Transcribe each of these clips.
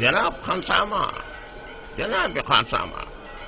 جناب خانسامہ، جناب خانسامہ،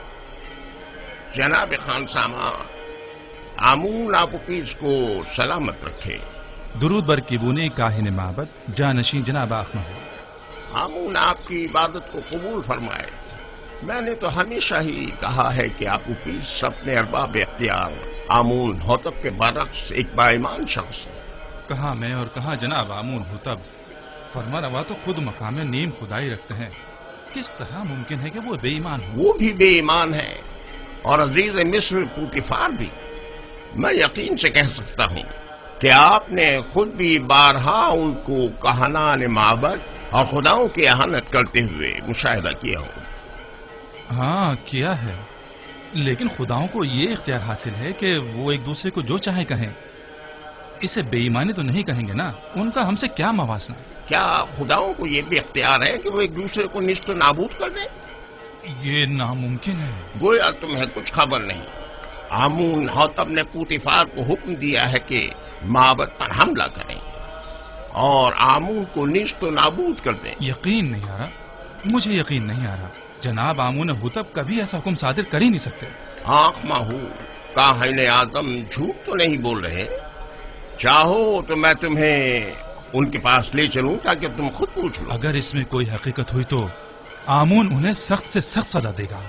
جناب خانسامہ، آمون آپ پیس کو سلامت رکھے۔ درود بر کیبونی کاہن معبد جانشین جناب آخ محو۔ آمون آپ کی عبادت کو قبول فرمائے۔ میں نے تو ہمیشہ ہی کہا ہے کہ آپ پیس اپنے ارباب اختیار آمون ہوتب کے برعکس ایک با ایمان شخص ہے۔ کہاں میں اور کہاں جناب آمون ہوتب، فرما روا تو خود مقام نیم خدائی رکھتے ہیں، کس طرح ممکن ہے کہ وہ بے ایمان ہو؟ وہ بھی بے ایمان ہے اور عزیز مصر پوٹیفار بھی۔ میں یقین سے کہہ سکتا ہوں کہ آپ نے خود بھی بارہا ان کو کہنان معبد اور خداؤں کی اہانت کرتے ہوئے مشاہدہ کیا ہو۔ ہاں کیا ہے، لیکن خداؤں کو یہ اختیار حاصل ہے کہ وہ ایک دوسرے کو جو چاہے کہیں، اسے بے ایمانی تو نہیں کہیں گے نا، ان کا ہم سے کیا موازنہ؟ کیا خداؤں کو یہ بھی اختیار ہے کہ وہ ایک دوسرے کو نیست و نابود کر دیں؟ یہ ناممکن ہے۔ گویا تمہیں کچھ خبر نہیں۔ آمون ہوتب نے پوٹیفار کو حکم دیا ہے کہ معبد پر حملہ کریں اور آمون کو نیست و نابود کر دیں۔ یقین نہیں آ رہا، مجھے یقین نہیں آ رہا، جناب آمون ہوتب کبھی ایسا حکم صادر کر ہی نہیں سکتے۔ آنکھ ماہو کاہن اعظم جھوٹ تو نہیں بول رہے؟ چاہو تو میں تمہیں ان کے پاس لے چلوں تاکہ تم خود پوچھ لو۔ اگر اس میں کوئی حقیقت ہوئی تو آمون انہیں سخت سے سخت سزا دے گا۔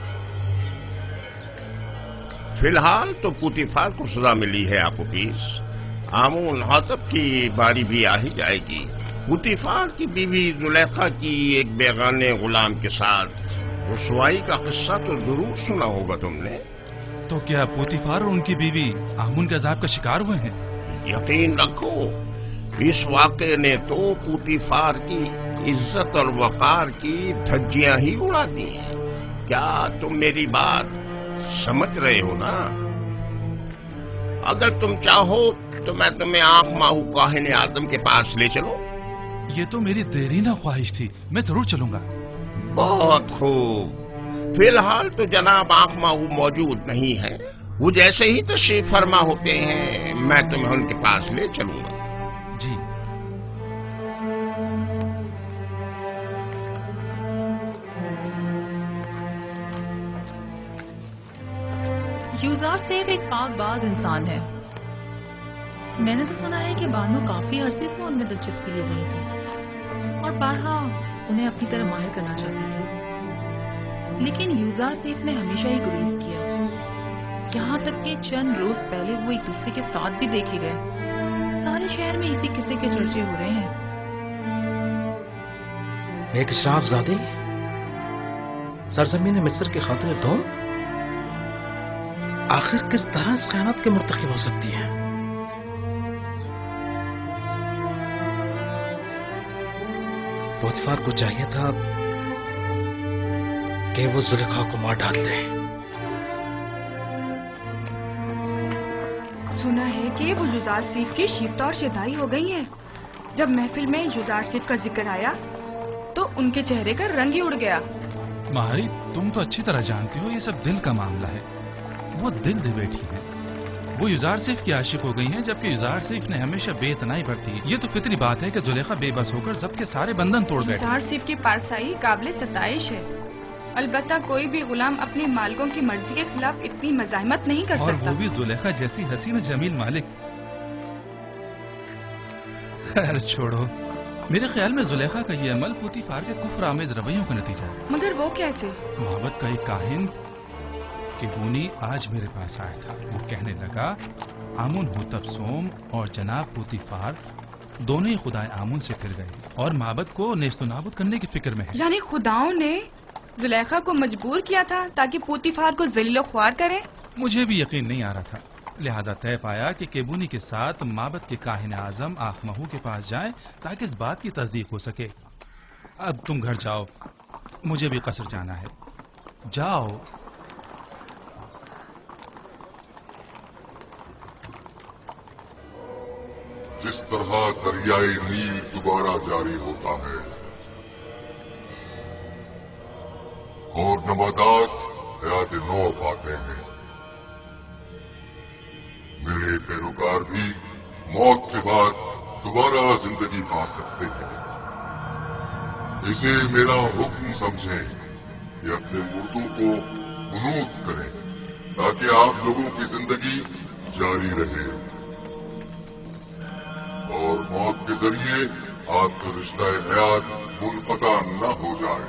فی الحال تو پوٹیفار کو سزا ملی ہے آپ پیس، آمون ہوتب کی باری بھی آ ہی جائے گی۔ پوٹیفار کی بیوی زلیخا کی ایک بیگانے غلام کے ساتھ رسوائی کا قصہ تو ضرور سنا ہوگا تم نے۔ تو کیا پوٹیفار اور ان کی بیوی آمون کے عذاب کا شکار ہوئے ہیں؟ یقین رکھو اس واقعے نے تو پوٹیفار کی عزت اور وقار کی دھجیاں ہی اڑا دی ہیں۔ کیا تم میری بات سمجھ رہے ہو نا؟ اگر تم چاہو تو میں تمہیں آنکھ ماہو کاہن اعظم کے پاس لے چلوں۔ یہ تو میری دیرینہ خواہش تھی، میں ضرور چلوں گا۔ بہت خوب، فی الحال تو جناب آنکھ ماہو موجود نہیں ہے، وہ جیسے ہی تشریف فرما ہوتے ہیں میں تمہیں ان کے پاس لے چلوں گا۔ جی۔ یوزار سیف ایک پاک باز انسان ہے۔ میں نے تو سنا ہے کہ بانو کافی عرصے سے ان میں دلچسپی لے رہی تھی اور بارہا انہیں اپنی طرح ماہر کرنا چاہتی تھی، لیکن یوزار سیف نے ہمیشہ ہی گریز کیا، یہاں تک کہ چند روز پہلے وہ ایک دوسرے کے ساتھ بھی دیکھے گئے۔ سارے شہر میں اسی قصے کے چرچے ہو رہے ہیں۔ ایک اشراف زادی سرزمین مصر کے خاطر دوم آخر کس طرح اس خیانت کے مرتکب ہو سکتی ہے؟ پوٹیفار کو چاہیے تھا کہ وہ زلیخا کو مار ڈال دے۔ سنا ہے کہ وہ یوزار سیف کی شیفتہ اور شیدائی ہو گئی ہے۔ جب محفل میں یوزار سیف کا ذکر آیا تو ان کے چہرے کا رنگ ہی اڑ گیا۔ ماہری تم تو اچھی طرح جانتی ہو یہ سب دل کا معاملہ ہے، وہ دل دے بیٹھی ہے، وہ یوزار سیف کی عاشق ہو گئی ہیں، جبکہ یوزار سیف نے ہمیشہ بے اتنائی برتی ہے۔ یہ تو فطری بات ہے کہ زلیخا بے بس ہو کر ضبط کے سارے بندھن توڑ گئے۔ یوزار سیف کی پارسائی قابل ستائش ہے، البتہ کوئی بھی غلام اپنے مالکوں کی مرضی کے خلاف اتنی مزاحمت نہیں کر اور سکتا، وہ بھی زلیخا جیسی حسین و جمیل مالک۔ خیر چھوڑو، میرے خیال میں زلیخا کا یہ عمل پوٹیفار کے کفر آمیز رویوں کا نتیجہ ہے۔ مگر وہ کیسے؟ معبد کا ایک کاہن کیبونی آج میرے پاس آیا تھا، وہ کہنے لگا آمون ہوتب سوم اور جناب پوٹیفار دونوں ہی خدائے آمون سے پھر گئے اور معبد کو نیست و نابود کرنے کی فکر میں ہے۔ یعنی خداؤں نے زلیخا کو مجبور کیا تھا تاکہ پوٹیفار کو ذلیل و خوار کرے؟ مجھے بھی یقین نہیں آ رہا تھا، لہذا طے پایا کہ کیبونی کے ساتھ معبد کے کاہن اعظم آنکھ مہو کے پاس جائیں تاکہ اس بات کی تصدیق ہو سکے۔ اب تم گھر جاؤ، مجھے بھی قصر جانا ہے، جاؤ۔ جس طرح دریائے نیل دوبارہ جاری ہوتا ہے اور نباتات حیات نو پاتے ہیں، میرے پیروکار بھی موت کے بعد دوبارہ زندگی پا سکتے ہیں۔ اسے میرا حکم سمجھیں کہ اپنے مردوں کو قنوت کریں تاکہ آپ لوگوں کی زندگی جاری رہے اور موت کے ذریعے آپ کا رشتہ حیات منقطع نہ ہو جائے۔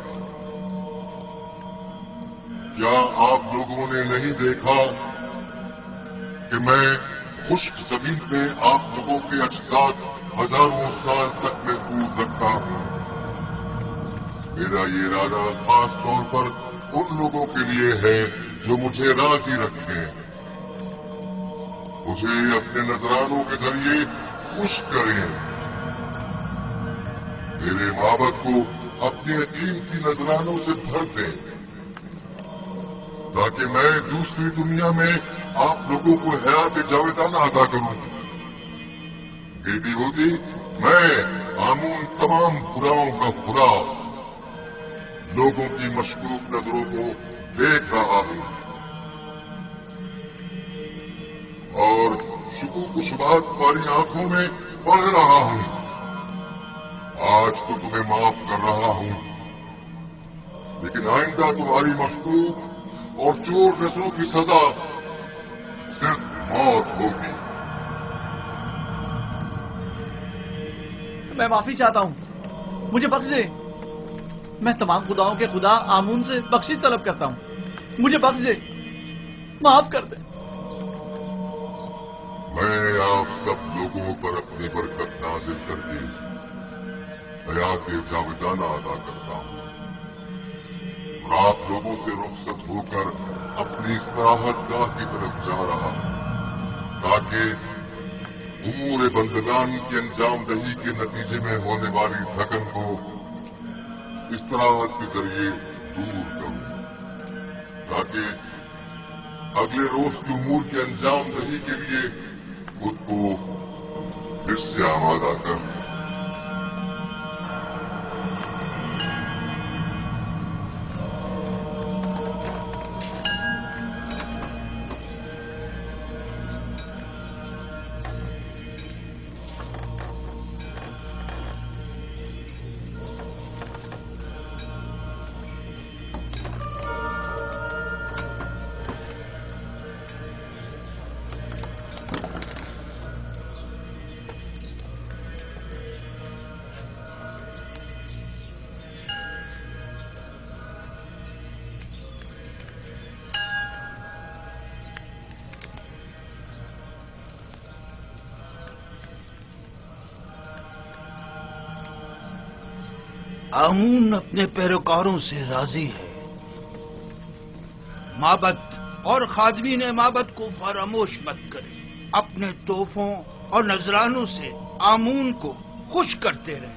کیا آپ لوگوں نے نہیں دیکھا کہ میں خشک زمین میں آپ لوگوں کے اجساد ہزاروں سال تک محفوظ رکھتا ہوں؟ میرا یہ ارادہ خاص طور پر ان لوگوں کے لیے ہے جو مجھے راضی رکھیں، مجھے اپنے نذرانوں کے ذریعے خوش کریں، میرے معبد کو اپنے قیمتی نذرانوں سے بھر دیں تاکہ میں دوسری دنیا میں آپ لوگوں کو حیات جاویدانہ عطا کروں۔ ہوتی میں آمون تمام خداؤں کا خدا لوگوں کی مشکوک نظروں کو دیکھ رہا ہوں اور شکوک و شبہات تمہاری آنکھوں میں پڑھ رہا ہوں۔ آج تو تمہیں معاف کر رہا ہوں، لیکن آئندہ تمہاری مشکوک اور چور نسلوں کی سزا صرف موت ہوگی۔ میں معافی چاہتا ہوں، مجھے بخش دے۔ میں تمام خداؤں کے خدا آمون سے بخشش طلب کرتا ہوں، مجھے بخش دے، معاف کر دے۔ میں آپ سب لوگوں پر اپنی برکت نازل کر کے حیات جاویدانہ عطا کرتا ہوں اور آپ لوگوں سے رخصت ہو کر اپنی استراحت گاہ کی طرف جا رہا ہوں تاکہ امور بندگان کی انجام دہی کے نتیجے میں ہونے والی تھکن کو استراحت کے ذریعے دور کروں، تاکہ اگلے روز کے امور کے انجام دہی کے لیے خود کو پھر سے آمادہ کر۔ آمون اپنے پیروکاروں سے راضی ہے، معبد اور خادمین معبد کو فراموش مت کریں، اپنے تحفوں اور نذرانوں سے آمون کو خوش کرتے رہیں۔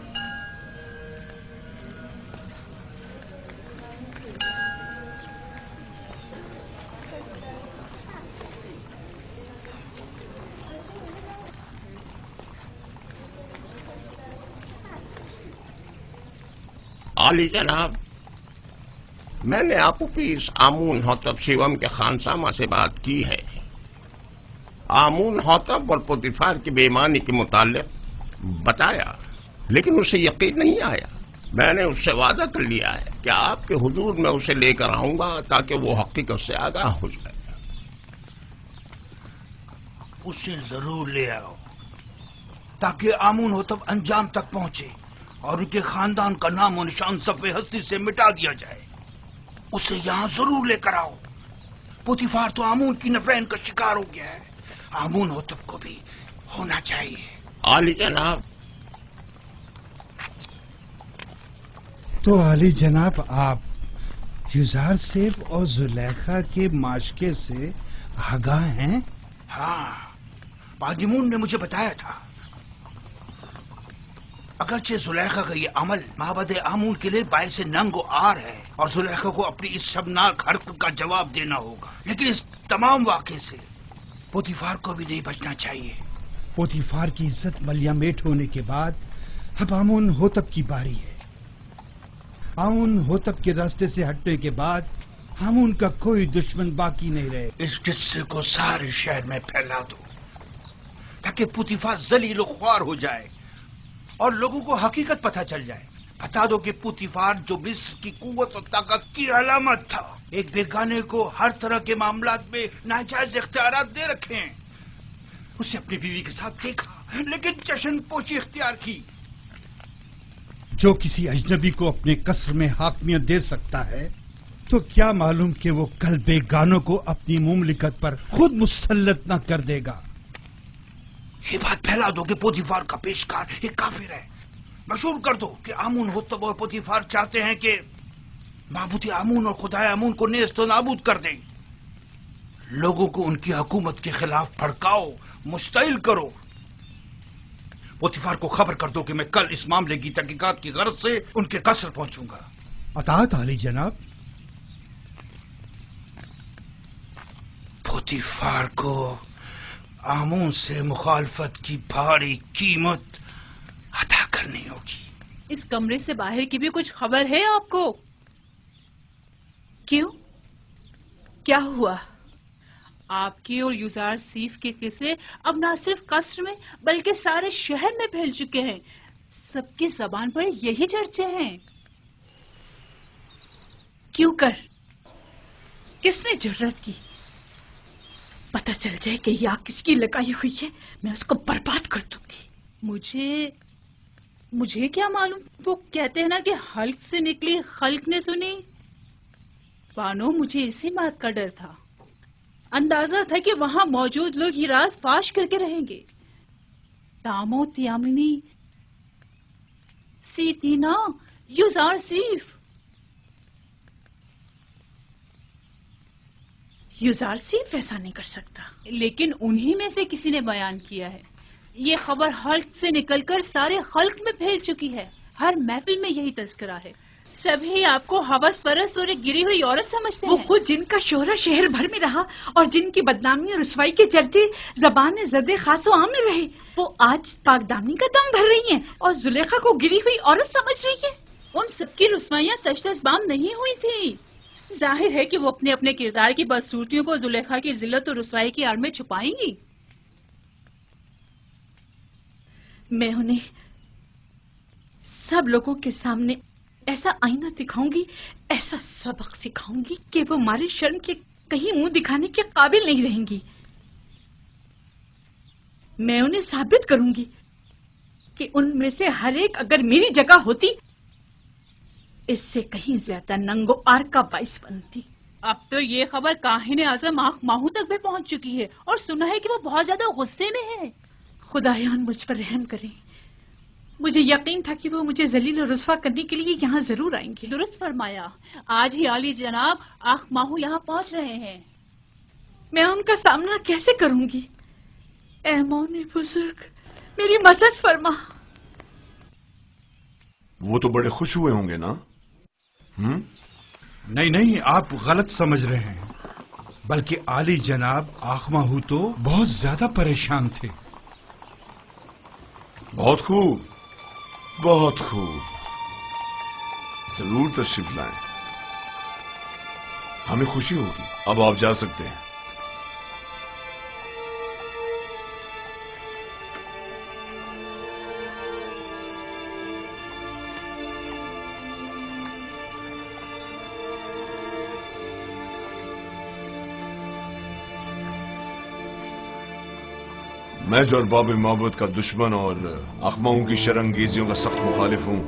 عالی جناب، میں نے اپوفیس آمون ہوتب شیوم کے خانسامہ سے بات کی ہے۔ آمون ہوتب اور پوتیفار کی بے ایمانی کے متعلق بتایا، لیکن اسے یقین نہیں آیا۔ میں نے اس سے وعدہ کر لیا ہے کہ آپ کے حضور میں اسے لے کر آؤں گا تاکہ وہ حقیقت سے آگاہ ہو جائے۔ اسے ضرور لے آؤ تاکہ آمون ہوتب انجام تک پہنچے اور ان کے خاندان کا نام و نشان صفحہ ہستی سے مٹا دیا جائے۔ اسے یہاں ضرور لے کر آؤ۔ پوتیفار تو آمون کی نفرین کا شکار ہو گیا ہے، آمون ہوتب کو بھی ہونا چاہیے۔ عالی جناب، تو عالی جناب آپ یوزارسیف اور زلیخا کے معاشقے سے آگاہ ہیں؟ ہاں، پادیمون نے مجھے بتایا تھا۔ اگرچہ زلیخا کا یہ عمل معبد آمون کے لیے باعث ننگ و عار ہے اور زلیخا کو اپنی اس شرمناک حرکت کا جواب دینا ہوگا، لیکن اس تمام واقعے سے پوتیفار کو بھی نہیں بچنا چاہیے۔ پوتیفار کی عزت ملیا میٹ ہونے کے بعد اب آمون ہوتب کی باری ہے۔ آمون ہوتب کے راستے سے ہٹنے کے بعد آمون کا کوئی دشمن باقی نہیں رہے۔ اس قصے کو سارے شہر میں پھیلا دو تاکہ پوتیفار ذلیل و خوار ہو جائے اور لوگوں کو حقیقت پتہ چل جائے۔ बता दो कि पुतीफार जो मिस्र की कुव्वत और ताकत की अलामत था, एक बेगाने को हर तरह के मामलात में नाजायज इख्तियारात दे रखे हैं। उसे अपनी बीवी के साथ देखा लेकिन जश्न पोशी इख्तियार की। जो किसी अजनबी को अपने कसर में हाकमियत दे सकता है, तो क्या मालूम कि वो कल बेगानों को अपनी मुमलिकत पर खुद मुसल्लत न कर देगा। ये बात फैला दो कि पोतीफार का पेशकार एक काफिर है। मशहूर कर दो कि आमून होतब और पोतीफार चाहते हैं कि माबूद आमून और खुदाए आमून को नेस्त नाबूद कर दें। लोगों को उनकी हुकूमत के खिलाफ भड़काओ, मुस्तैल करो। पोतीफार को खबर कर दो कि मैं कल इस मामले की तहकीकात की गरज से उनके कसर पहुंचूंगा। अतात आली जनाब। पोतीफार को आमून से मुखालफत की भारी कीमत अदा करनी होगी। इस कमरे से बाहर की भी कुछ खबर है आपको? क्यों, क्या हुआ? आपके और युजार सीफ के किस्से अब न सिर्फ कसर में बल्कि सारे शहर में फैल चुके हैं। सबकी जबान पर यही चर्चे हैं। क्यों कर? किसने जुर्रत की? पता चल जाए कि ये आग किसकी लगाई हुई है, मैं उसको बर्बाद कर दूंगी। मुझे क्या मालूम। वो कहते हैं ना कि हल्क से निकली खल्क ने सुनी। बानो मुझे इसी बात का डर था। अंदाजा था कि वहां मौजूद लोग ये राज फाश करके रहेंगे। तामो त्यामिनी सीतीना युजार सीफ। युजार सीफ ऐसा नहीं कर सकता, लेकिन उन्हीं में से किसी ने बयान किया है। ये खबर हल्क से निकलकर सारे खल्क में फैल चुकी है। हर महफिल में यही तस्करा है। सभी आपको हवस परस्त और एक गिरी हुई औरत समझते हैं। वो खुद जिनका शोहरा शहर भर में रहा और जिनकी बदनामी और रुसवाई के चर्चे ज़बान ज़दे खासो आम में रहे, वो आज पाकदामनी का दम भर रही हैं और जुलेखा को गिरी हुई औरत समझ रही है। उन सबकी रुसवाइयां तश्तशबाम नहीं हुई थी। जाहिर है कि वो अपने अपने किरदार की बदसूरतियों को जुलेखा की जिल्लत और रुसवाई की आड़ में छुपाएंगी। मैं उन्हें सब लोगों के सामने ऐसा आईना दिखाऊंगी, ऐसा सबक सिखाऊंगी कि वो हमारे शर्म के कहीं मुंह दिखाने के काबिल नहीं रहेंगी। मैं उन्हें साबित करूंगी कि उनमें से हर एक अगर मेरी जगह होती, इससे कहीं ज्यादा नंगो आर का बाइस बनती। अब तो ये खबर काहिने आजम आँख माहू तक भी पहुंच चुकी है और सुना है कि वो बहुत ज्यादा गुस्से में है। खुदायान मुझ पर रहम करें। मुझे यकीन था कि वो मुझे जलील और रुस्वा करने के लिए यहाँ जरूर आएंगे। दुरुस्त फरमाया। आज ही आली जनाब आँख माहू यहाँ पहुंच रहे हैं। मैं उनका सामना कैसे करूंगी? ऐ मौने बुजुर्ग, मेरी मदद फरमा। वो तो बड़े खुश हुए होंगे ना? नहीं नहीं, आप गलत समझ रहे हैं। बल्कि आली जनाब आखमाहू तो बहुत ज्यादा परेशान थे। बहुत खूब, बहुत खूब। जरूर तशरीफ लाएं, हमें खुशी होगी। अब आप जा सकते हैं। मैं जो अरबाब माबूद का दुश्मन और अखमाओं की शरंगेजियों का सख्त मुखालिफ हूं,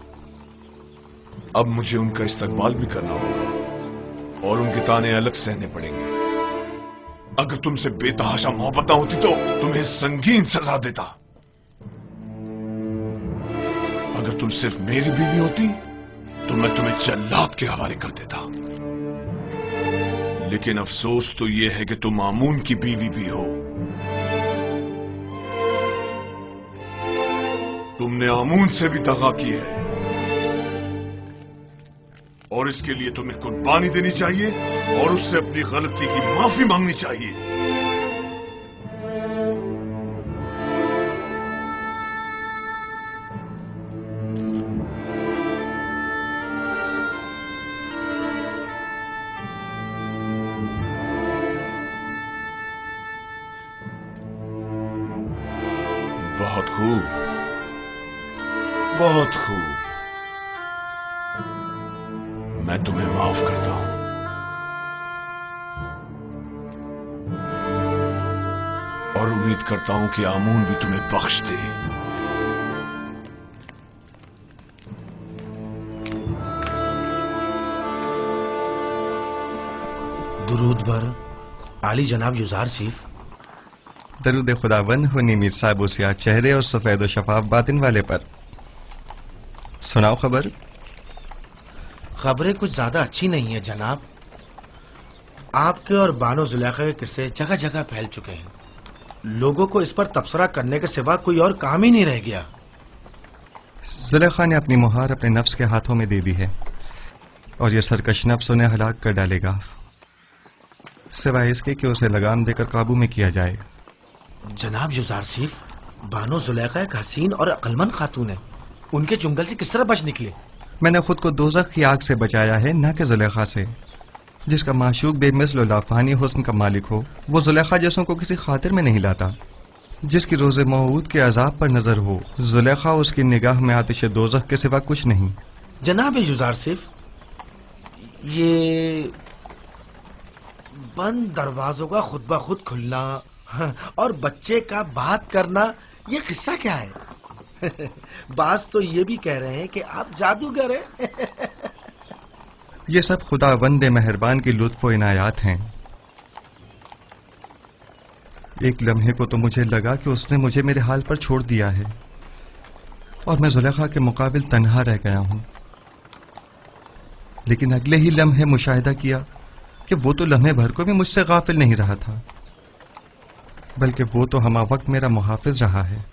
अब मुझे उनका इस्तकबाल भी करना होगा और उनके ताने अलग सहने पड़ेंगे। अगर तुमसे बेतहाशा मोहब्बत होती तो तुम्हें संगीन सजा देता। अगर तुम सिर्फ मेरी बीवी होती तो मैं तुम्हें जल्लाद के हवाले कर देता। लेकिन अफसोस तो यह है कि तुम आमून की बीवी भी हो। तुमने आमून से भी दगा की है और इसके लिए तुम्हें कुर्बानी देनी चाहिए और उससे अपनी गलती की माफी मांगनी चाहिए। बहुत खूब, बहुत खूब। میں تمہیں معاف کرتا ہوں. اور امید کرتا ہوں کہ آمون بھی تمہیں بخش دے. درود بر عالی جناب یوزار چیف. درود خداوند ہونی میر صاحب و سیاہ چہرے اور سفید و شفاف باطن والے پر. سناؤ خبر. خبریں کچھ زیادہ اچھی نہیں ہیں جناب. آپ کے اور بانو زلیخا کے قصے جگہ جگہ پھیل چکے ہیں. لوگوں کو اس پر تبصرہ کرنے کے سوا کوئی اور کام ہی نہیں رہ گیا. زلیخا نے اپنی مہار اپنے نفس کے ہاتھوں میں دے دی ہے اور یہ سرکش نفس انہیں ہلاک کر ڈالے گا، سوائے اس کے کہ اسے لگام دے کر قابو میں کیا جائے. جناب یوزار چیف، بانو زلیخا ایک حسین اور عقلمند خاتون ہے. ان کے چنگل سے کس طرح بچ نکلے؟ میں نے خود کو دوزخ کی آگ سے بچایا ہے، نہ کہ زلیخا سے. جس کا معشوق بے مثل و لافانی حسن کا مالک ہو وہ زلیخا جیسوں کو کسی خاطر میں نہیں لاتا. جس کی روز موعود کے عذاب پر نظر ہو، زلیخا اس کی نگاہ میں آتش دوزخ کے سوا کچھ نہیں. جناب یوزار چیف، یہ بند دروازوں کا خود بخود کھلنا اور بچے کا بات کرنا، یہ قصہ کیا ہے؟ بعض تو یہ بھی کہہ رہے ہیں کہ آپ جادوگر ہیں. یہ سب خدا وند مہربان کی لطف و عنایات ہیں. ایک لمحے کو تو مجھے لگا کہ اس نے مجھے میرے حال پر چھوڑ دیا ہے اور میں زلیخا کے مقابل تنہا رہ گیا ہوں. لیکن اگلے ہی لمحے مشاہدہ کیا کہ وہ تو لمحے بھر کو بھی مجھ سے غافل نہیں رہا تھا، بلکہ وہ تو ہمہ وقت میرا محافظ رہا ہے.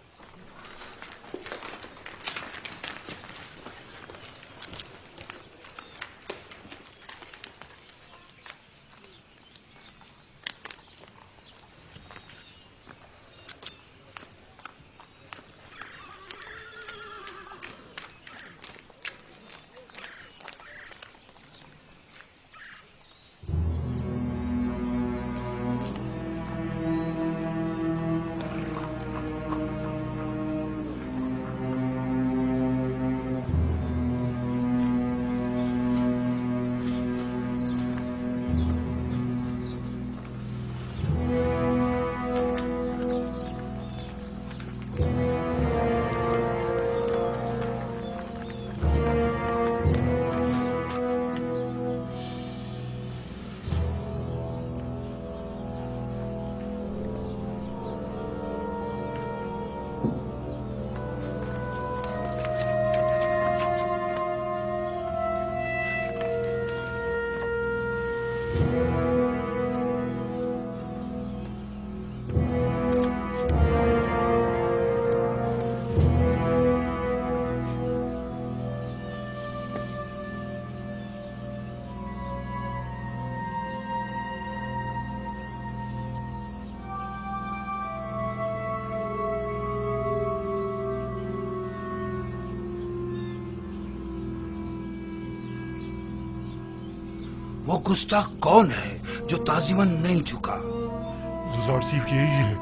وہ گستاخ کون ہے جو تعظیماً نہیں جھکا؟ یوزار چیف یہی ہے.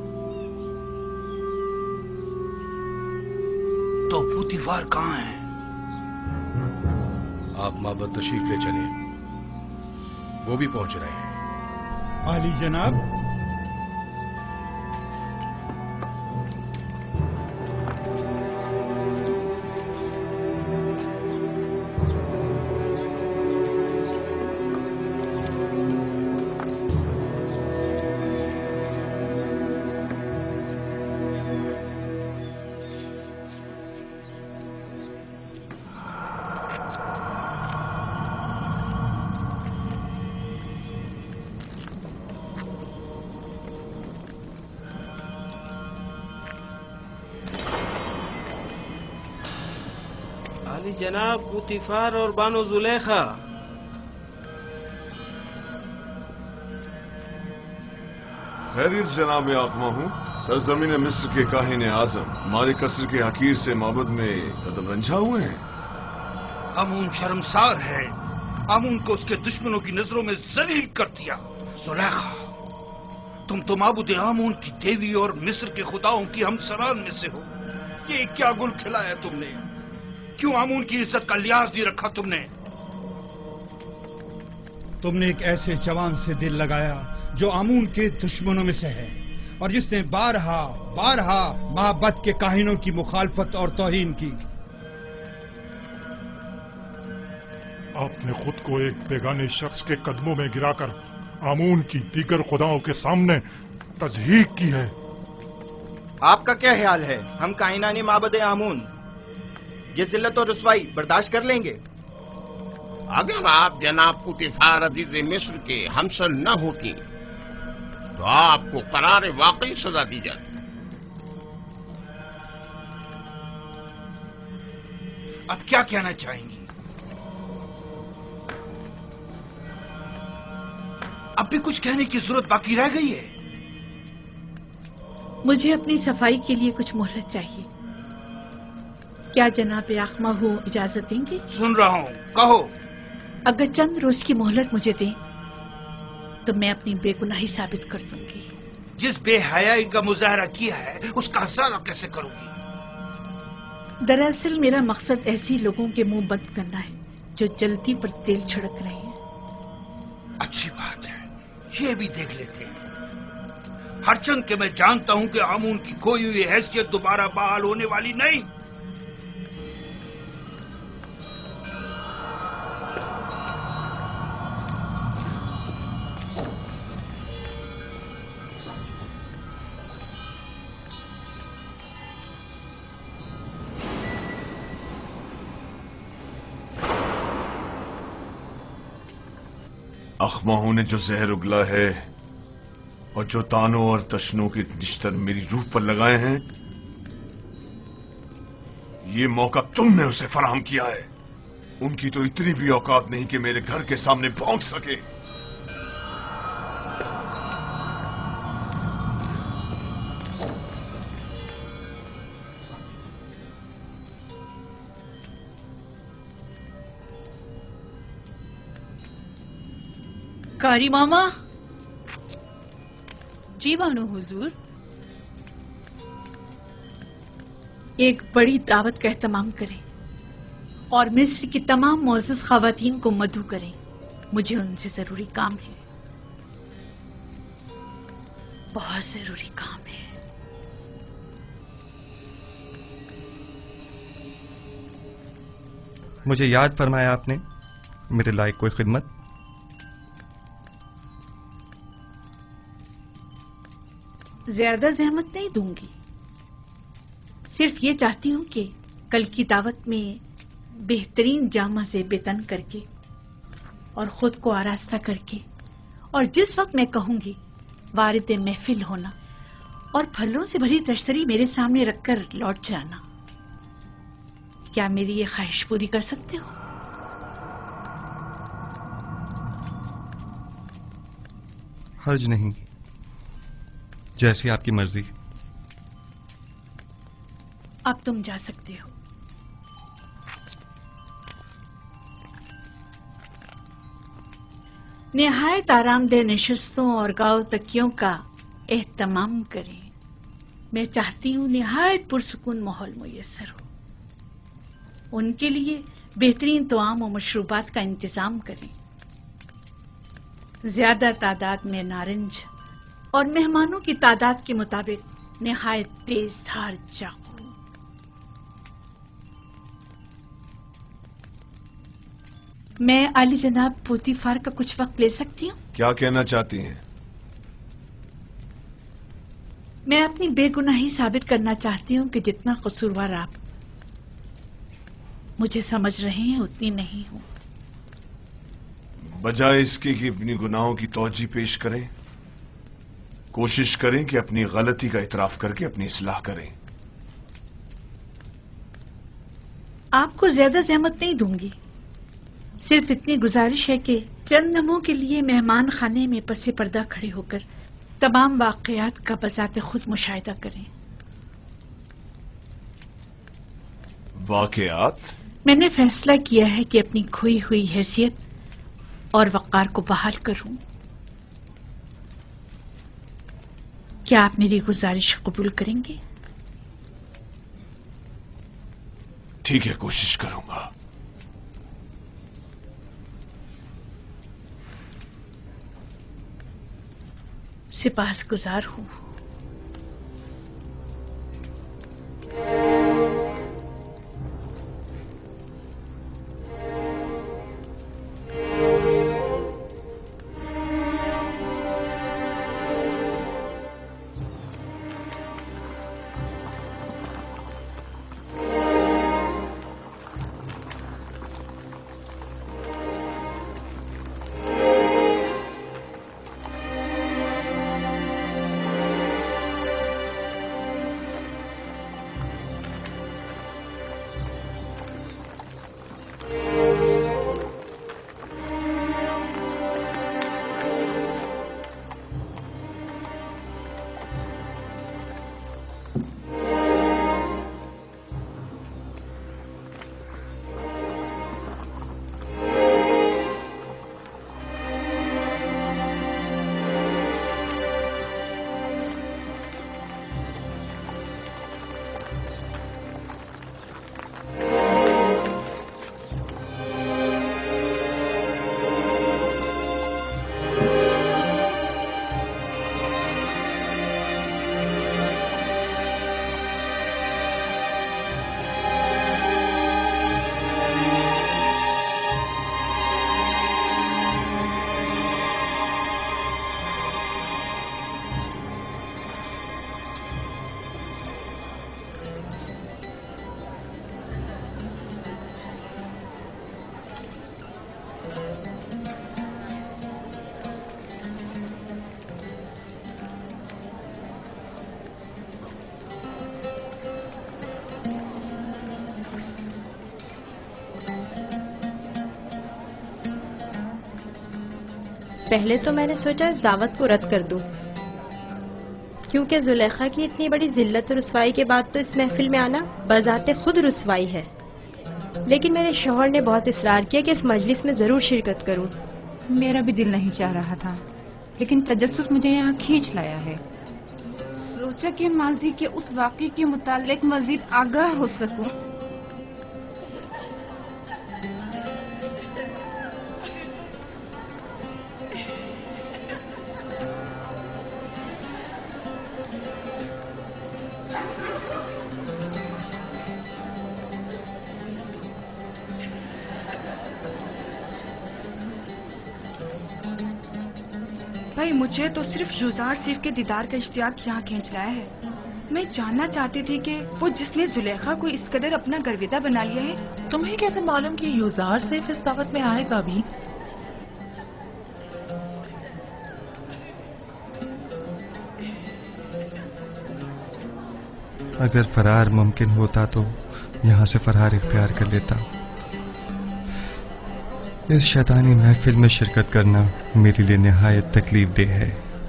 تو پوتیفار کہاں ہے؟ آپ معبد تشریف لے چلیں، وہ بھی پہنچ رہے ہیں. عالی جناب، جناب پوتیفار اور بانو زلیخا. خیریت جناب آقما ہوں. سرزمین مصر کے کاہن اعظم ہمارے قصر کے حقیر سے معبد میں قدم رنجھا ہوئے ہیں. آمون شرمسار ہے. آمون کو اس کے دشمنوں کی نظروں میں ذلیل کر دیا. زلیخا، تم تو معبود آمون کی دیوی اور مصر کے خداؤں کی ہمسران میں سے ہو. یہ کیا گل کھلایا تم نے؟ کیوں آمون کی عزت کا لحاظ نہیں رکھا تم نے؟ تم نے ایک ایسے جوان سے دل لگایا جو آمون کے دشمنوں میں سے ہے اور جس نے بارہا بارہا محبت کے کاہنوں کی مخالفت اور توہین کی. آپ نے خود کو ایک بیگانے شخص کے قدموں میں گرا کر آمون کی دیگر خداؤں کے سامنے تضحیق کی ہے. آپ کا کیا خیال ہے؟ ہم کائنانی معبد آمون یہ ذلت اور رسوائی برداشت کر لیں گے؟ اگر آپ جناب پوتیفار عزیز مصر کے ہمسر نہ ہوتی تو آپ کو قرار واقعی سزا دی جاتی. اب کیا کہنا چاہیں گی؟ اب بھی کچھ کہنے کی ضرورت باقی رہ گئی ہے؟ مجھے اپنی صفائی کے لیے کچھ مہلت چاہیے. کیا جناب آخما ہو اجازت دیں گے؟ سن رہا ہوں، کہو. اگر چند روز کی مہلت مجھے دیں تو میں اپنی بے گناہی ثابت کر دوں گی. جس بے حیائی کا مظاہرہ کیا ہے اس کا حصہ کیسے کروں گی؟ دراصل میرا مقصد ایسی لوگوں کے منہ بند کرنا ہے جو جلدی پر تیل چھڑک رہے ہیں. اچھی بات ہے، یہ بھی دیکھ لیتے ہیں. ہرچند کہ میں جانتا ہوں کہ آمون کی کھوئی ہوئی حیثیت دوبارہ بحال ہونے والی نہیں. اخماہوں نے جو زہر اگلا ہے اور جو تانوں اور تشنوں کے نشتر میری روح پر لگائے ہیں، یہ موقع تم نے اسے فراہم کیا ہے. ان کی تو اتنی بھی اوقات نہیں کہ میرے گھر کے سامنے بھونک سکے. قاری ماما. جی بانو حضور. ایک بڑی دعوت کا اہتمام کریں اور مصر کی تمام معزز خواتین کو مدعو کریں. مجھے ان سے ضروری کام ہے، بہت ضروری کام ہے. مجھے یاد فرمایا آپ نے میرے لائق کوئی خدمت؟ زیادہ زحمت نہیں دوں گی، صرف یہ چاہتی ہوں کہ کل کی دعوت میں بہترین جامہ سے بے تن کر کے اور خود کو آراستہ کر کے اور جس وقت میں کہوں گی وارد محفل ہونا اور پھلوں سے بھری تشتری میرے سامنے رکھ کر لوٹ جانا. کیا میری یہ خواہش پوری کر سکتے ہو؟ حرج نہیں، جیسی آپ کی مرضی. اب تم جا سکتے ہو. نہایت آرام دہ نشستوں اور گاؤ تکیوں کا اہتمام کریں. میں چاہتی ہوں نہایت پرسکون ماحول میسر ہو. ان کے لیے بہترین طعام و مشروبات کا انتظام کریں. زیادہ تعداد میں نارنج اور مہمانوں کی تعداد کے مطابق نہایت تیز دھار چاقو. میں عالی جناب پوتیفار کا کچھ وقت لے سکتی ہوں؟ کیا کہنا چاہتی ہیں؟ میں اپنی بے گناہی ثابت کرنا چاہتی ہوں کہ جتنا قصوروار آپ مجھے سمجھ رہے ہیں اتنی نہیں ہوں. بجائے اس کے کہ اپنی گناہوں کی توجہ پیش کریں، کوشش کریں کہ اپنی غلطی کا اعتراف کر کے اپنی اصلاح کریں. آپ کو زیادہ زحمت نہیں دوں گی، صرف اتنی گزارش ہے کہ چند لمحوں کے لیے مہمان خانے میں پس پردہ کھڑے ہو کر تمام واقعات کا بذات خود مشاہدہ کریں. واقعات؟ میں نے فیصلہ کیا ہے کہ اپنی کھوئی ہوئی حیثیت اور وقار کو بحال کروں. کیا آپ میری گزارش قبول کریں گے؟ ٹھیک ہے، کوشش کروں گا. सिपाहगुजार हूँ। پہلے تو میں نے سوچا اس دعوت کو رد کر دوں، کیونکہ زلیخا کی اتنی بڑی ذلت و رسوائی کے بعد تو اس محفل میں آنا بذات خود رسوائی ہے، لیکن میرے شوہر نے بہت اصرار کیا کہ اس مجلس میں ضرور شرکت کروں۔ میرا بھی دل نہیں چاہ رہا تھا، لیکن تجسس مجھے یہاں کھینچ لایا ہے۔ سوچا کہ ماضی کے اس واقعے کے متعلق مزید آگاہ ہو سکوں۔ بھائی مجھے تو صرف یوزار سیف کے دیدار کا اشتیاق یہاں کھینچ رہا ہے۔ میں جاننا چاہتی تھی کہ وہ جس نے زلیخا کو اس قدر اپنا گرویدہ بنا لیا ہے، تمہیں کیسے معلوم کہ یوزار سیف اس دعوت میں آئے گا بھی؟ اگر فرار ممکن ہوتا تو یہاں سے فرار اختیار کر لیتا۔ اس شیطانی محفل میں شرکت کرنا میرے لیے نہایت تکلیف دہ ہے۔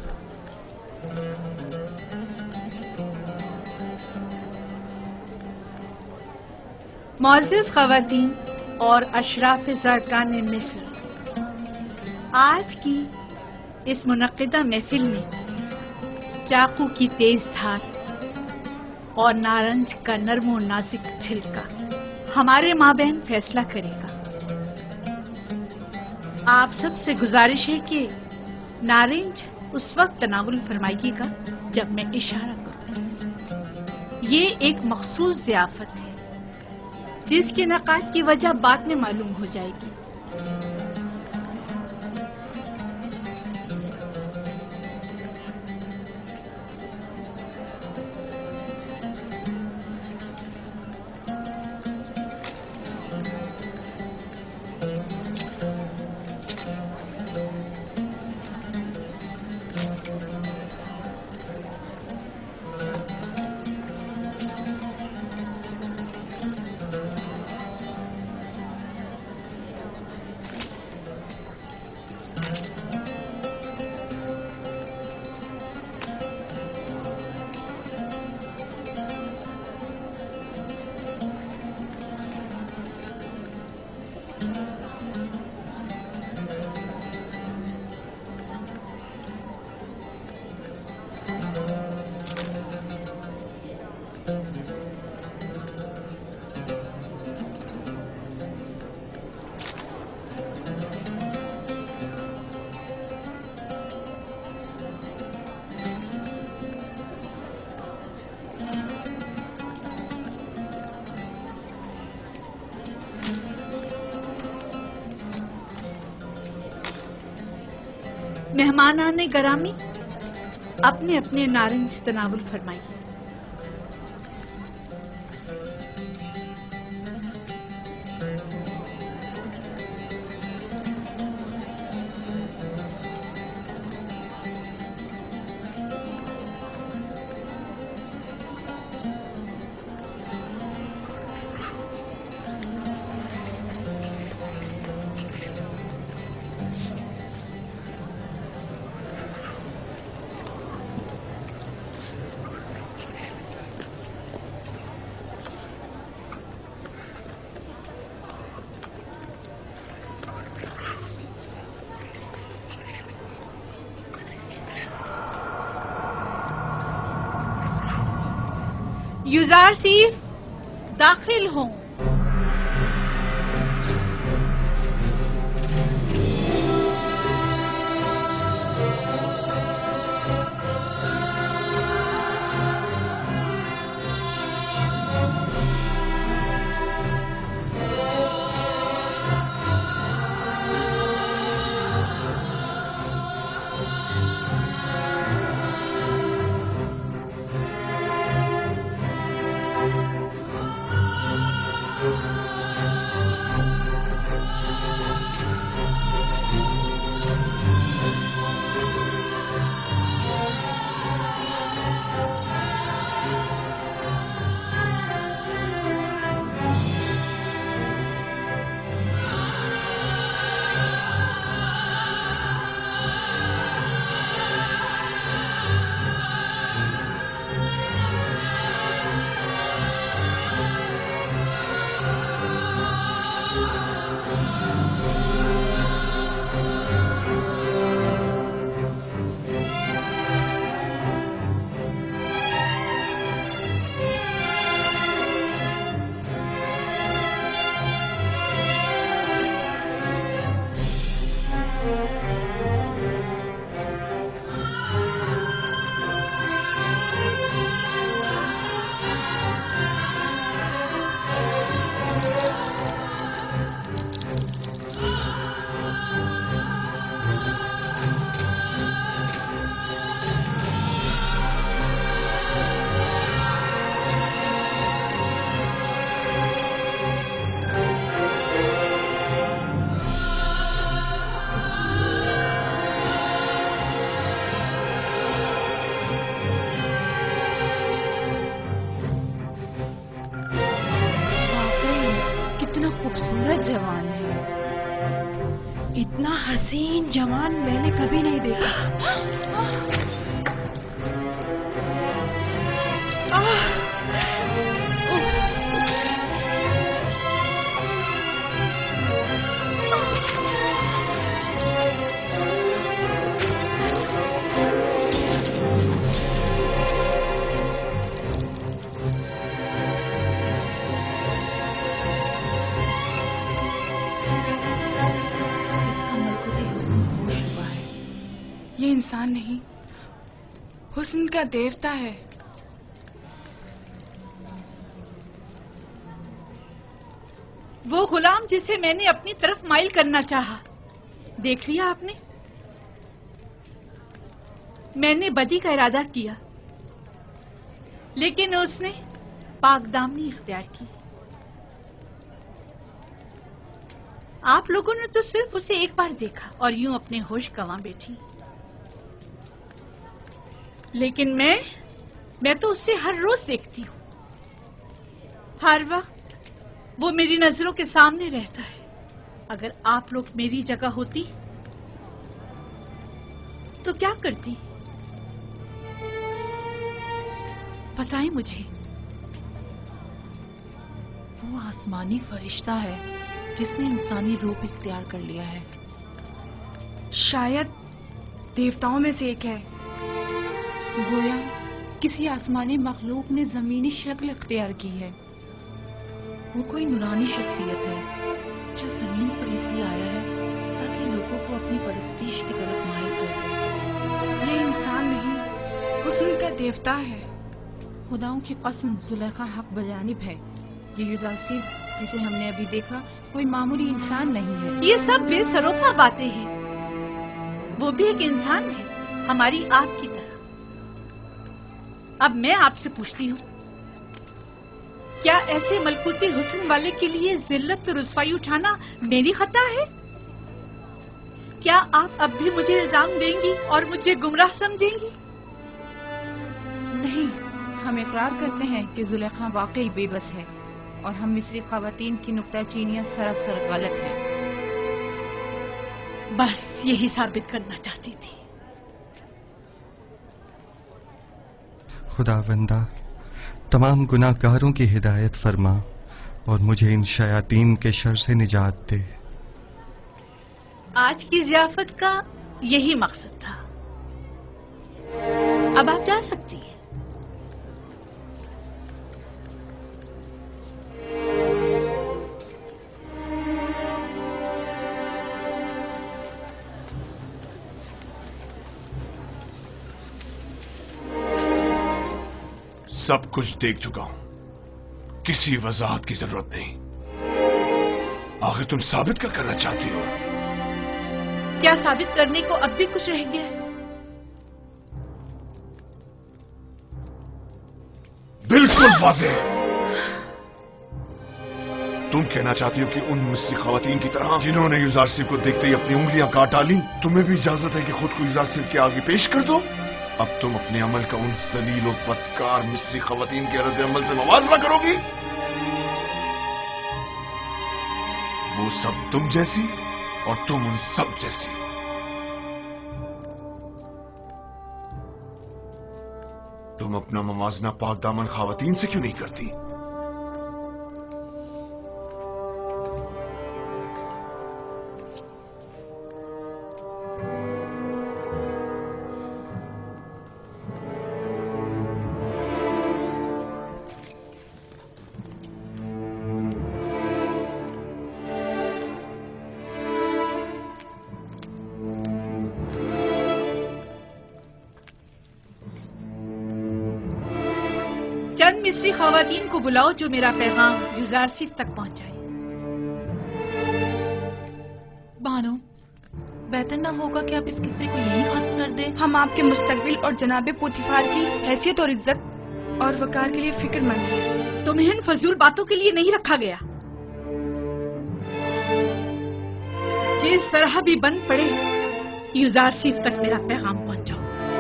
معزز خواتین اور اشراف زرکان مصر، آج کی اس منعقدہ محفل میں چاقو کی تیز دھار اور نارنج کا نرم و نازک چھلکا ہمارے مابین فیصلہ کرے گا۔ آپ سب سے گزارش ہے کہ نارنج اس وقت تناول فرمائیے گا جب میں اشارہ کروں۔ یہ ایک مخصوص ضیافت ہے جس کے انعقاد کی وجہ بعد میں معلوم ہو جائے گی۔ मेहमानान गरामी अपने अपने नारंज तनावुल फरमाइए। युजारसीफ दाखिल हों। खूबसूरत जवान है। इतना हसीन जवान मैंने कभी नहीं देखा। ये इंसान नहीं, हुस्न का देवता है। वो गुलाम जिसे मैंने अपनी तरफ माइल करना चाहा, देख लिया आपने? मैंने बदी का इरादा किया, लेकिन उसने पाकदामनी इख्तियार की। आप लोगों ने तो सिर्फ उसे एक बार देखा और यूं अपने होश गंवा बैठी, लेकिन मैं तो उसे हर रोज देखती हूँ। हर वक्त वो मेरी नजरों के सामने रहता है। अगर आप लोग मेरी जगह होती तो क्या करती? बताएं मुझे। वो आसमानी फरिश्ता है जिसने इंसानी रूप इख्तियार कर लिया है। शायद देवताओं में से एक है। गोया किसी आसमानी मखलूक ने जमीनी शक्ल इख्तियार की है। वो कोई नूरानी शख्सियत है जो जमीन पर इसलिए आया है ताकि लोगों को अपनी परस्तिश की तरफ माइल कर दे। ये इंसान नहीं, हुस्न का देवता है। खुदाओं की कसम, जुलेखा हक बजानिब है। ये युजारसीफ जिसे हमने अभी देखा कोई मामूली इंसान नहीं है। ये सब बेसरोपा बातें हैं। वो भी एक इंसान है, हमारी आपकी तरह। अब मैं आपसे पूछती हूँ, क्या ऐसे मलकूती हुस्न वाले के लिए जिल्लत और रुसवाई उठाना मेरी खता है? क्या आप अब भी मुझे इल्जाम देंगी और मुझे गुमराह समझेंगी? नहीं, हम इकरार करते हैं कि जुलेखा वाकई बेबस है और हम मिस्री ख़वातीन की नुक्ताचीनियां सरासर गलत हैं। बस यही साबित करना चाहती थी। खुदावंदा, तमाम गुनाहगारों की हिदायत फरमा और मुझे इन शयातीन के शर से निजात दे। आज की ज़ियाफत का यही मकसद था। अब आप जा सकती हैं। सब कुछ देख चुका हूं, किसी वजाहत की जरूरत नहीं। आखिर तुम साबित क्या करना चाहती हो? क्या साबित करने को अब भी कुछ रह गया है? बिल्कुल वाज़ेह। तुम कहना चाहती हो कि उन मिस्री खवातीन की तरह जिन्होंने युजारसिफ को देखते ही अपनी उंगलियां काट डाली, तुम्हें भी इजाजत है कि खुद को युजारसिफ के आगे पेश कर दो? अब तुम अपने अमल का उन जलील और बदकार मिस्री खवातीन के रद्द अमल से मुवाजना करोगी? वो सब तुम जैसी और तुम उन सब जैसी। तुम अपना मुवाजना पाक दामन खवातीन से क्यों नहीं करती? चंद मिस्री खवातीन को बुलाओ जो मेरा पैगाम युजारसिफ तक पहुंचाए। बानो, बेहतर ना होगा कि आप इस किस्से को यहीं खत्म कर दें? हम आपके मुस्तकबिल और जनाबे पोतीफार की हैसियत और इज्जत और वकार के लिए फिक्रमंद हैं। तुम्हें इन फजूल बातों के लिए नहीं रखा गया। जिस तरह भी बन पड़े, युजारसिफ तक मेरा पैगाम पहुंचाओ।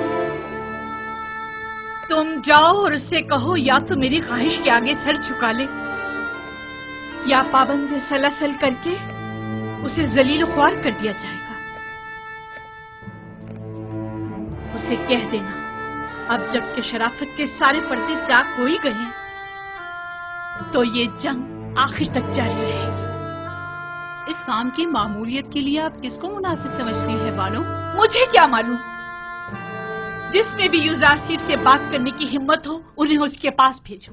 तुम जाओ और उससे कहो या तो मेरी ख्वाहिश के आगे सर झुका ले या पाबंद सलसल करके उसे जलील ख्वार कर दिया जाएगा। उसे कह देना, अब जबकि शराफत के सारे पर्दे चाक हो ही गए हैं, तो ये जंग आखिर तक जारी रहेगी। इस काम की मामूलियत के लिए आप किसको मुनासिब समझती हैं बानो? मुझे क्या मालूम। जिसमें भी युजारसिफ से बात करने की हिम्मत हो, उन्हें उसके पास भेजो।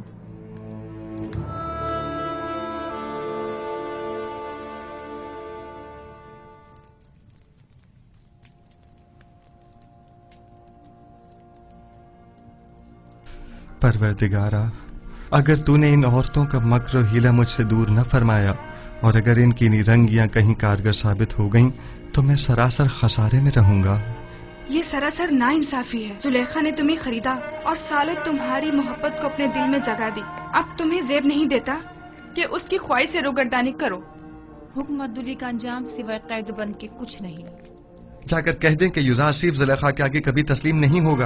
परवरदिगारा, अगर तूने इन औरतों का मक्र और हीला मुझसे दूर न फरमाया और अगर इनकी निरंगियां कहीं कारगर साबित हो गईं, तो मैं सरासर खसारे में रहूंगा। ये सरासर नाइंसाफी है। जुलेखा ने तुम्हें खरीदा और सालों तुम्हारी मोहब्बत को अपने दिल में जगा दी। अब तुम्हें जेब नहीं देता कि उसकी ख्वाहिश से रोगर्दानी करो। हुक्म अब्दुल्ली का अंजाम सिवाय कैद बंद के कुछ नहीं। जाकर कह दें कि युजारसिफ जुलेखा के आगे कभी तस्लीम नहीं होगा।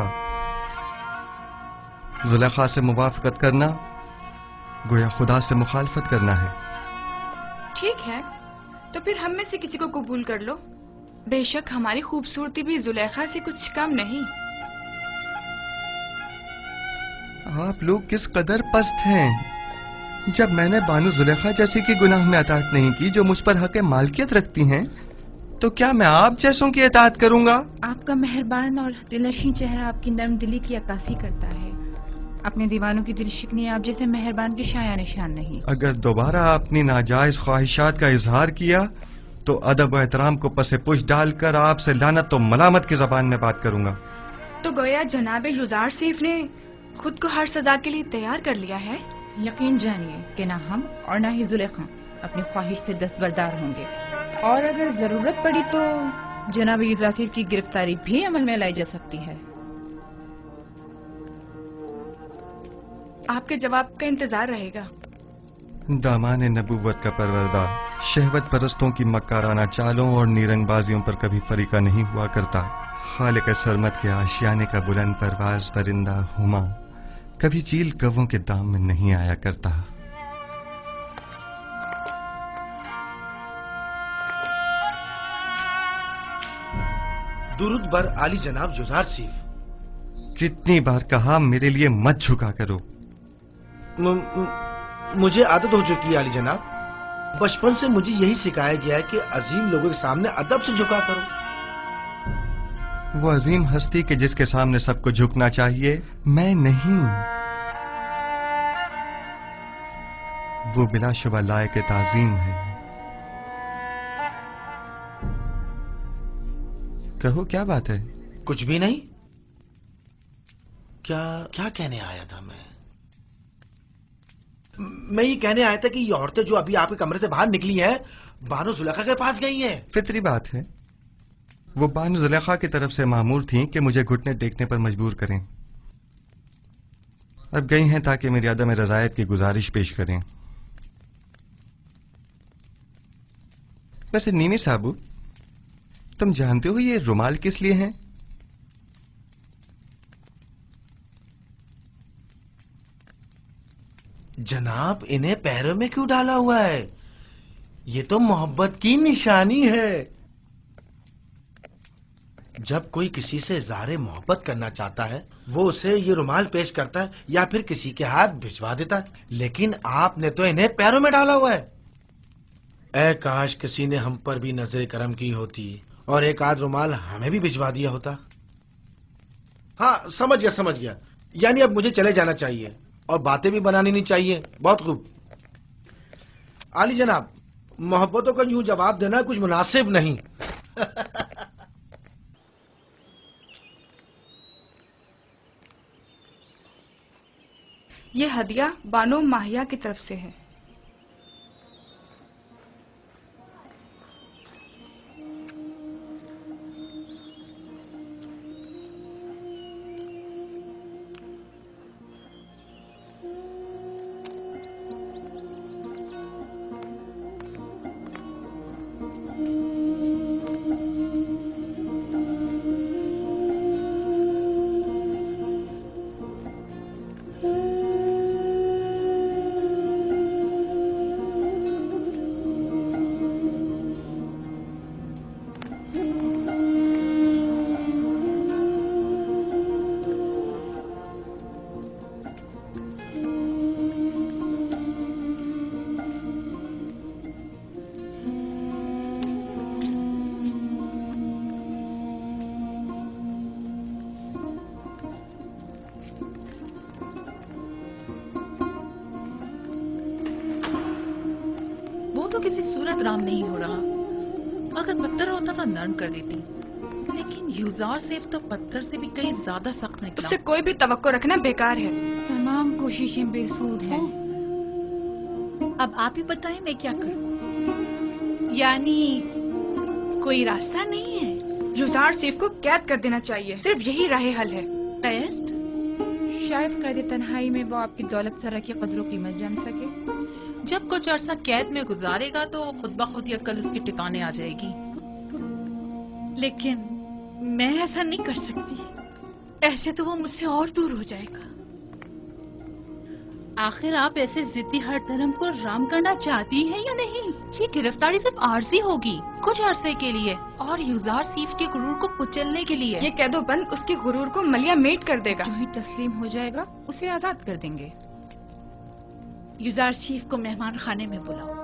जुलेखा से मुवाफकत करना गोया खुदा से मुखालफत करना है। ठीक है, तो फिर हम में से किसी को कबूल कर लो। बेशक हमारी खूबसूरती भी जुलेखा से कुछ कम नहीं। आप लोग किस कदर पस्त हैं। जब मैंने बानो जुलेखा जैसी की गुनाह में अताअत नहीं की जो मुझ पर हक मालकियत रखती हैं, तो क्या मैं आप जैसों की अताअत करूंगा? आपका मेहरबान और दिलनशीं चेहरा आपकी नर्म दिली की अक्कासी करता है। अपने दीवानों की दिलशिकनी आप जैसे मेहरबान के शाया निशान नहीं। अगर दोबारा अपनी नाजायज ख्वाहिशात का इजहार किया तो अदब व एहतराम को पसे पुश डालकर आपसे लानत तो मलामत की जबान में बात करूंगा। तो गोया जनाबे युजारसिफ ने खुद को हर सजा के लिए तैयार कर लिया है। यकीन जानिए कि ना हम और ना ही जुलेखा अपनी ख्वाहिश से दस्तबरदार होंगे, और अगर जरूरत पड़ी तो जनाब युजासिफ की गिरफ्तारी भी अमल में लाई जा सकती है। आपके जवाब का इंतजार रहेगा। दामान नबूवत का परवरदार शहवत परस्तों की मक्काराना चालों और नीरंगबाजियों पर कभी फरीका नहीं हुआ करता। खालिक सरमत के आशियाने का बुलंद परवाज परिंदा हुमा कभी चील कौवों के दाम में नहीं आया करता। दुरूद बर आली जनाब युजारसीफ। कितनी बार कहा मेरे लिए मत झुका करो। मुझे आदत हो चुकी है आली जनाब। बचपन से मुझे यही सिखाया गया है कि अजीम लोगों के सामने अदब से झुका करो। वो अजीम हस्ती के जिसके सामने सबको झुकना चाहिए, मैं नहीं। वो बिलाशुबा लायक ताजीम है। कहो क्या बात है? कुछ भी नहीं। क्या क्या कहने आया था मैं ये कहने आया था कि ये औरतें जो अभी आपके कमरे से बाहर निकली हैं, बानो जुलेखा के पास गई हैं। फितरी बात है। वो बानो जुलेखा की तरफ से मामूर थीं कि मुझे घुटने टेकने पर मजबूर करें। अब गई हैं ताकि मेरी अदम रजायत की गुजारिश पेश करें। वैसे नीमी साहबू, तुम जानते हो ये रुमाल किस लिए है? जनाब, इन्हें पैरों में क्यों डाला हुआ है? ये तो मोहब्बत की निशानी है। जब कोई किसी से इज़हार मोहब्बत करना चाहता है, वो उसे ये रुमाल पेश करता है या फिर किसी के हाथ भिजवा देता है, लेकिन आपने तो इन्हें पैरों में डाला हुआ है। ऐ काश किसी ने हम पर भी नजर करम की होती और एक आध रुमाल हमें भी भिजवा दिया होता। हाँ, समझ गया। यानी अब मुझे चले जाना चाहिए और बातें भी बनानी नहीं चाहिए। बहुत खूब। आली जनाब, मोहब्बतों का यूं जवाब देना कुछ मुनासिब नहीं। ये हदिया बानो माहिया की तरफ से है। तो किसी सूरत राम नहीं हो रहा। अगर पत्थर होता तो नरम कर देती, लेकिन युजारसीफ तो पत्थर से भी कहीं ज्यादा सख्त निकला। उससे कोई भी तवक्को रखना बेकार है। तमाम कोशिशें बेसूद हैं। अब आप ही बताएं मैं क्या करूं? यानी कोई रास्ता नहीं है? युजारसीफ को कैद कर देना चाहिए, सिर्फ यही राह हल है। कैद? शायद कैद तन्हाई में वो आपकी दौलत सरा की कदरों कीमत जान सके। जब कुछ अरसा कैद में गुजारेगा तो खुद ब खुद ये अक्ल उसके ठिकाने आ जाएगी। लेकिन मैं ऐसा नहीं कर सकती, ऐसे तो वो मुझसे और दूर हो जाएगा। आखिर आप ऐसे जिद्दी हर धर्म को राम करना चाहती हैं या नहीं? ये गिरफ्तारी सिर्फ आर्जी होगी, कुछ अरसे के लिए, और युजारसीफ के गुरूर को कुचलने के लिए। ये कैदोबंद उसके गुरूर को मलिया मेट कर देगा। जो ही तस्लीम हो जाएगा उसे आजाद कर देंगे। युजारसीफ को मेहमान खाने में बुलाओ।